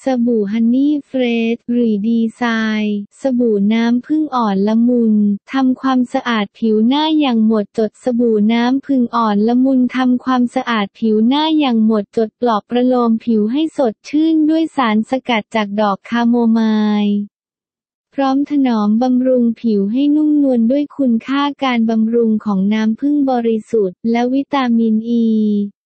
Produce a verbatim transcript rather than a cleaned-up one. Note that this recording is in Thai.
สบู่ฮันนี่เฟรชรีดีไซน์สบู่น้ำผึ้งอ่อนละมุนทำความสะอาดผิวหน้าอย่างหมดจดสบู่น้ำผึ้งอ่อนละมุนทำความสะอาดผิวหน้าอย่างหมดจดปลอบประโลมผิวให้สดชื่นด้วยสารสกัดจากดอกคาโมไมล์พร้อมถนอมบำรุงผิวให้นุ่มนวลด้วยคุณค่าการบำรุงของน้ำผึ้งบริสุทธิ์และวิตามินอ อี